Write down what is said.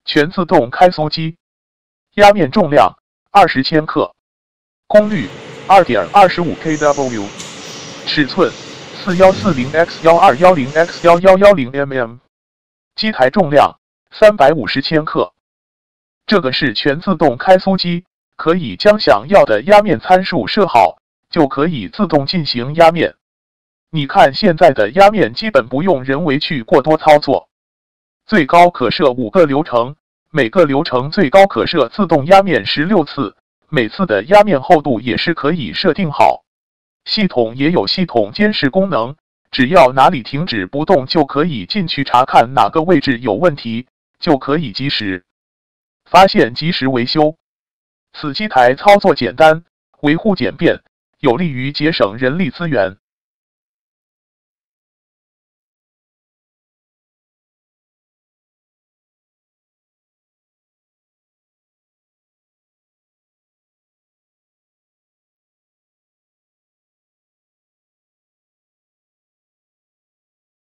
全自动开酥机，压面重量20千克，功率2.25 kW， 尺寸4140x1210x1110mm， 机台重量350千克。这个是全自动开酥机，可以将想要的压面参数设好，就可以自动进行压面。你看现在的压面基本不用人为去过多操作，最高可设5个流程，每个流程最高可设自动压面16次，每次的压面厚度也是可以设定好。系统也有系统监视功能，只要哪里停止不动就可以进去查看哪个位置有问题，就可以及时发现及时维修。此机台操作简单，维护简便，有利于节省人力资源。